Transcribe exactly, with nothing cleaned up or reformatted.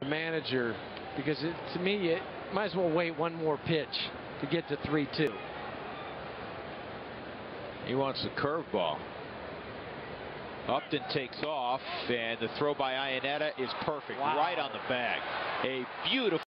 manager, because it, to me, you might as well wait one more pitch to get to three two. He wants the curveball. Upton takes off, and the throw by Ianetta is perfect, wow. Right on the bag. A beautiful